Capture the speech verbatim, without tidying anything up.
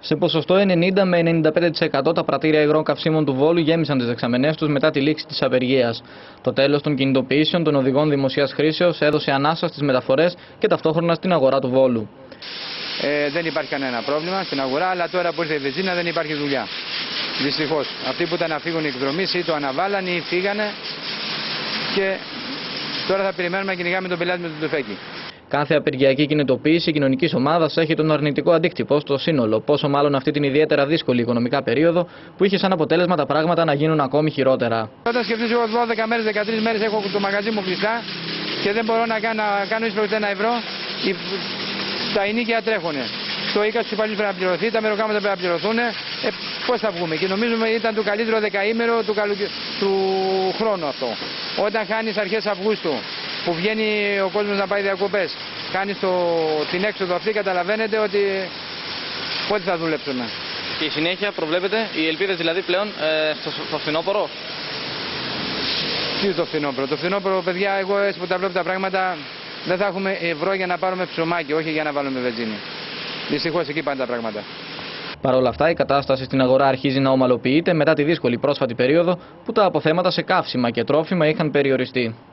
Σε ποσοστό ενενήντα με ενενήντα πέντε τοις εκατό τα πρατήρια υγρών καυσίμων του Βόλου γέμισαν τις δεξαμενές τους μετά τη λήξη της απεργίας. Το τέλος των κινητοποιήσεων των οδηγών δημοσίας χρήσεως έδωσε ανάσα στις μεταφορές και ταυτόχρονα στην αγορά του Βόλου. Ε, δεν υπάρχει κανένα πρόβλημα στην αγορά, αλλά τώρα που ήρθε η βενζίνα δεν υπάρχει δουλειά. Δυστυχώς. Αυτοί που ήταν να φύγουν εκδρομής ή το αναβάλαν ή φύγανε και τώρα θα περιμένουμε να κυνηγάμε τον πελάτη με τον τουφέκι. Κάθε απεργιακή κινητοποίηση κοινωνική ομάδα έχει τον αρνητικό αντίκτυπο στο σύνολο, πόσο μάλλον αυτή την ιδιαίτερα δύσκολη οικονομικά περίοδο που είχε σαν αποτέλεσμα τα πράγματα να γίνουν ακόμη χειρότερα. Όταν σκεφτείς εγώ δώδεκα μέρες, δεκατρείς μέρες έχω το μαγαζί μου κλειστά και δεν μπορώ να κάνω, να κάνω ίσως ένα ευρώ, τα ενίκια τρέχουνε. Το οίκα στους υπαλλήλους πρέπει να πληρωθεί, τα μεροκάματα πρέπει να πληρωθούν. Ε, πώς θα βγούμε? Και νομίζουμε ήταν το καλύτερο δεκαήμερο του, καλου... του χρόνου αυτό. Όταν χάνεις αρχές Αυγούστου, που βγαίνει ο κόσμος να πάει διακοπές, κάνεις το... την έξοδο αυτή, καταλαβαίνετε ότι πότε θα δουλέψουμε. Και η συνέχεια προβλέπετε, οι ελπίδες δηλαδή πλέον ε, στο, στο φθινόπωρο. Τι το φθινόπωρο? Το φθινόπωρο, παιδιά, εγώ έτσι που τα βλέπω τα πράγματα, δεν θα έχουμε ευρώ για να πάρουμε ψωμάκι, όχι για να βάλουμε βενζίνη. Δυστυχώς εκεί πάνε τα πράγματα. Παρ' όλα αυτά, η κατάσταση στην αγορά αρχίζει να ομαλοποιείται μετά τη δύσκολη πρόσφατη περίοδο που τα αποθέματα σε καύσιμα και τρόφιμα είχαν περιοριστεί.